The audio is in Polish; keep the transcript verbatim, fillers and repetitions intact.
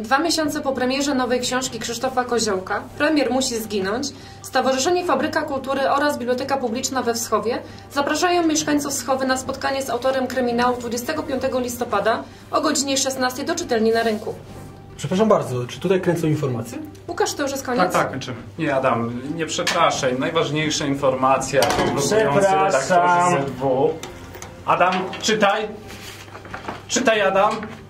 Dwa miesiące po premierze nowej książki Krzysztofa Koziołka Premier musi zginąć, Stowarzyszenie Fabryka Kultury oraz Biblioteka Publiczna we Wschowie zapraszają mieszkańców Wschowy na spotkanie z autorem kryminału dwudziestego piątego listopada o godzinie szesnastej do czytelni na rynku. Przepraszam bardzo, czy tutaj kręcą informacje? Łukasz, to już jest koniec? Tak, tak, kończymy. Nie, Adam, nie przepraszaj. Najważniejsza informacja obowiązujący redaktorzy Z W. Adam, czytaj! Czytaj, Adam!